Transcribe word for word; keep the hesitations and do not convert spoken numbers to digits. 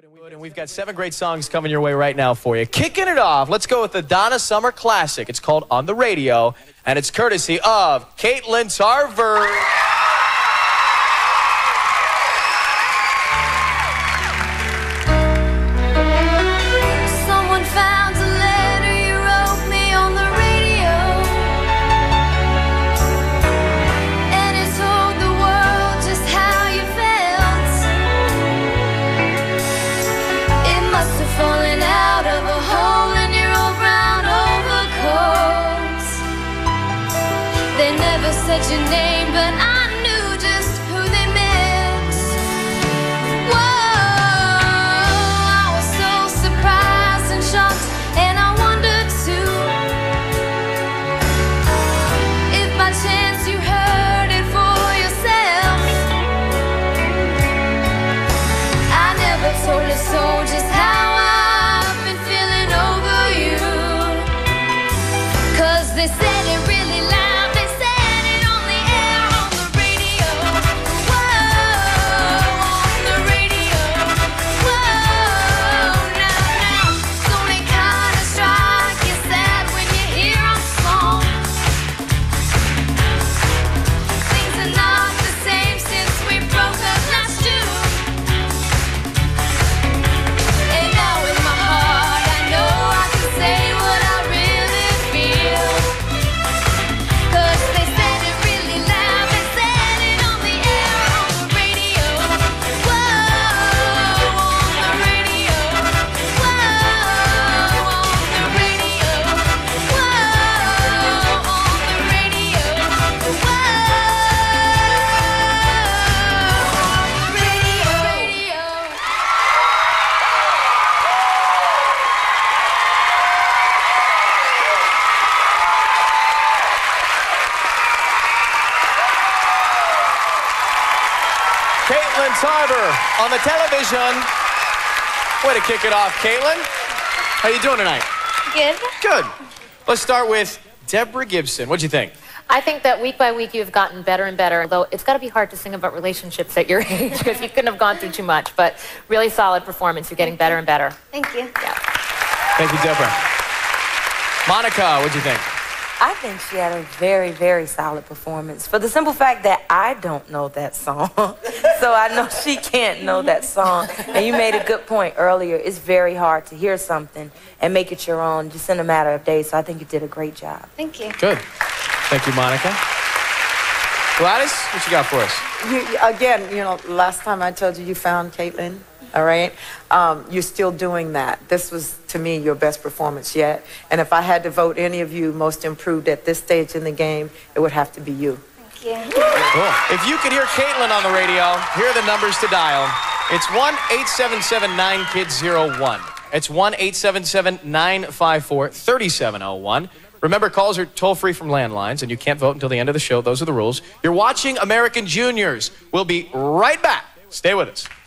And we've got seven great songs coming your way right now for you. Kicking it off, let's go with the Donna Summer Classic. It's called On the Radio, and it's courtesy of Katelyn Tarver. Someone found a letter you wrote me on the radio, and it told the world just how you felt. It must have fallen out of a hole in your old brown overcoat. They never said your name, but I knew just who they meant. Whoa, I was so surprised and shocked, and I wondered too if by chance you heard it for yourself. I never told a soul just how I've been feeling over you, 'cause they said it really loud. They said it on the air, on the radio. Whoa, on the radio. Whoa, now, now. Don't it kinda strike you sad when you hear a song? Things are not the same since we broke up last June. And now in my heart I know I can say what I really feel, 'cause they said it really loud. They said it on the air, on the radio. Whoa, on the radio. Whoa, on the radio. Whoa, on the radio. Whoa, on the radio. Katelyn Tarver on the television. Way to kick it off, Katelyn. How you doing tonight? Good. Good. Let's start with Deborah Gibson. What'd you think? I think that week by week you've gotten better and better, although it's got to be hard to sing about relationships at your age because you couldn't have gone through too much, but really solid performance. You're getting better and better. Thank you. Yeah. Thank you, Deborah. Monica, what'd you think? I think she had a very, very solid performance for the simple fact that I don't know that song. So I know she can't know that song. And you made a good point earlier. It's very hard to hear something and make it your own just in a matter of days. So I think you did a great job. Thank you. Good. Thank you, Monica. Gladys, what you got for us? You, again, you know, last time I told you you found Katelyn, all right? Um, you're still doing that. This was, to me, your best performance yet. And if I had to vote any of you most improved at this stage in the game, it would have to be you. Thank you. Cool. If you could hear Katelyn on the radio, here are the numbers to dial. It's one eight seven seven nine kids zero one. It's one eight seven seven nine five four three seven zero one. Remember, calls are toll-free from landlines, and you can't vote until the end of the show. Those are the rules. You're watching American Juniors. We'll be right back. Stay with us.